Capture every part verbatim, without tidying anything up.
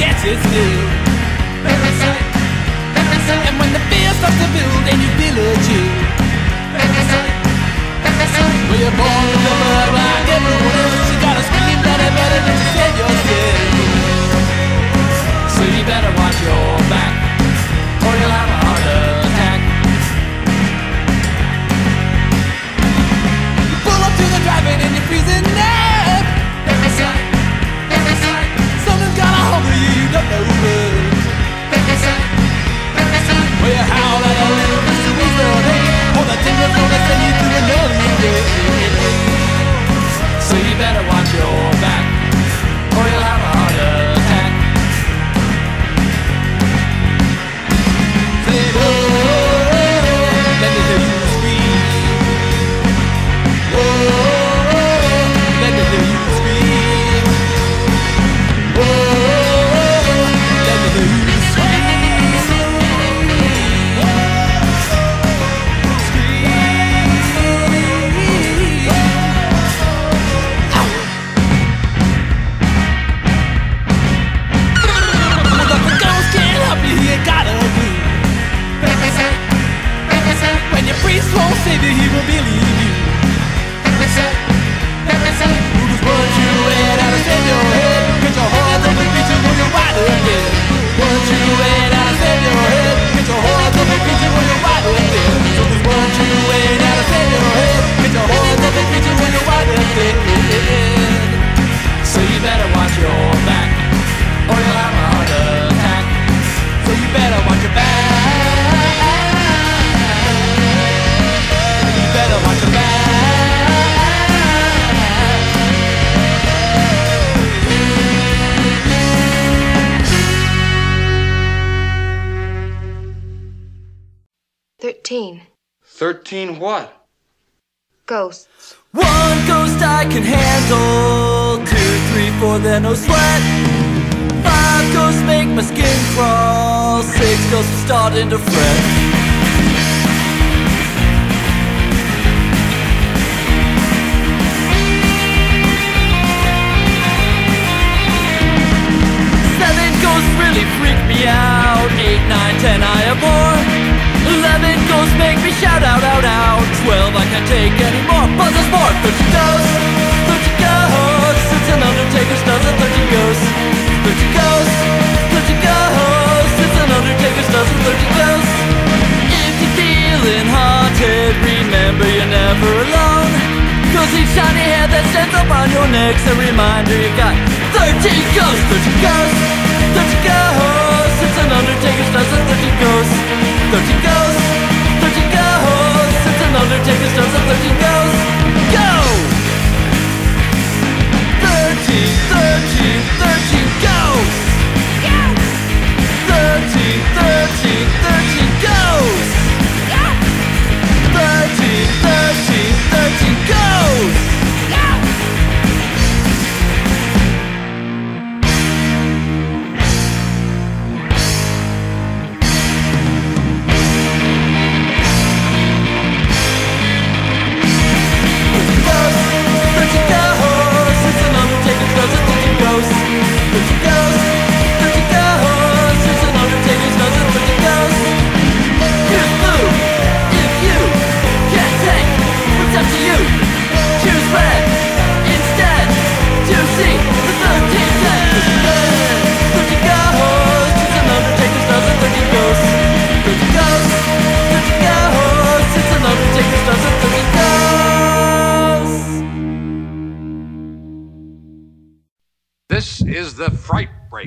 can't sit still. Parasite, parasite. And when the fear starts to build and you feel a chill. Parasite, parasite. Well, you're born with the blood like everyone else. You gotta scream better, better than you said yourself. So you better watch your back, or you'll have a heart attack. You pull up to the drive-in and you're freezing up. Parasite, parasite. Something's got a hold of you, you don't know what. Parasite, parasite. Well, you howl at a little bit to ease the pain, or the tingle's gonna send you to another day. So you better watch your back, or you'll have a heart attack. Say, oh, let me hear you scream. Oh, let me hear you scream. Oh, let me hear you scream. But the ghost can't help you, you gotta do. When your priest won't save you, he will believe you. Who just punch you right out of your head? Get your heart up and beat you when you're wide again. Punch you right out of your head. Get your heart up and beat you when you're wide again. So just punch you right out of your head. Get your heart up and beat you when you're wide again. So you better watch your back, or you'll have a heart attack. So you better watch your back. You better watch your back. Thirteen. Thirteen what? Ghosts. One ghost I can handle. Two, three, four, then no sweat. Five ghosts make my skin crawl. Six ghosts are starting to fret. Seven ghosts really freak me out. Eight, nine, ten I abhor. Eleven ghosts make me shout out, out, out. Twelve I can't take anymore, but there's more. Thirteen ghosts, thirteen ghosts. It's an Undertaker's dozen. Thirteen ghosts, thirteen ghosts, thirteen ghosts. It's an Undertaker's dozen. Thirteen ghosts. If you're feeling haunted, remember you're never alone. Cause each shiny hair that stands up on your neck's a reminder you got thirteen ghosts, thirteen ghosts, thirteen ghosts. It's an Undertaker's dozen. Thirteen ghosts, thirteen ghosts, thirteen ghosts. It's an Undertaker's dozen. Thirteen ghosts. Go! Thirteen, thirteen, thirteen ghosts. Thirteen, thirteen, thirteen ghosts. Thirteen, thirteen, thirteen ghosts. This is the Fright Break.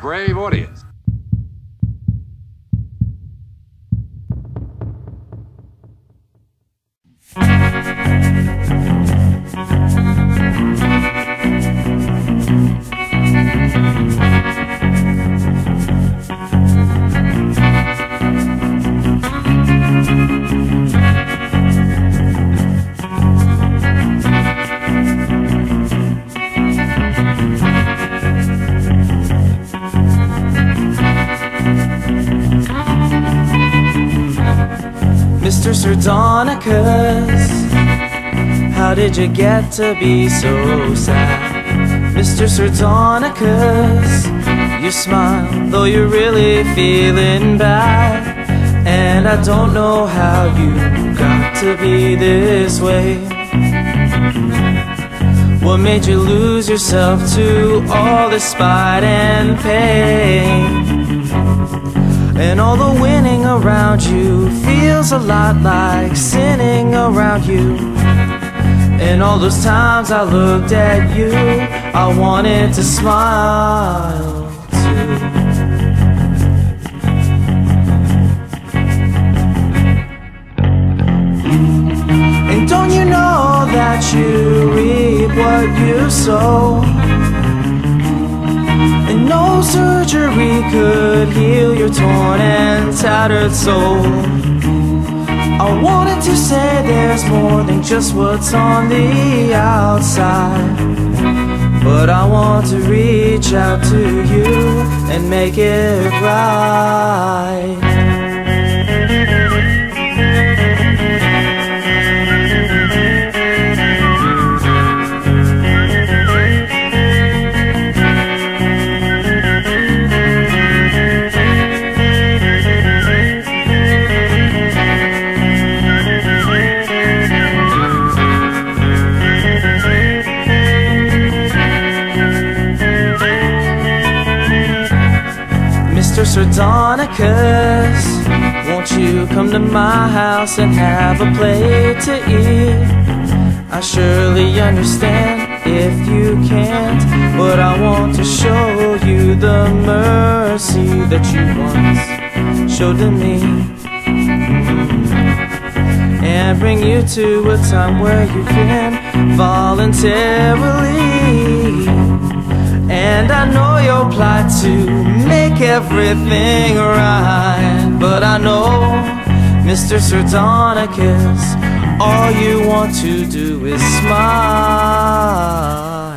brave audience. Mister Sardonicus, how did you get to be so sad? Mister Sardonicus, you smile though you're really feeling bad. And I don't know how you got to be this way. What made you lose yourself to all this spite and pain? And all the winning around you feels a lot like sinning around you. And all those times I looked at you, I wanted to smile too. And don't you know that you reap what you sow? And no surgery could heal your torn and tattered soul. I wanted to say there's more than just what's on the outside, but I want to reach out to you and make it right. Mister Sardonicus, won't you come to my house and have a plate to eat? I surely understand if you can't, but I want to show you the mercy that you once showed to me, and bring you to a time where you can voluntarily. And I know you'll plot to make everything right, but I know, Mister Sardonicus, all you want to do is smile.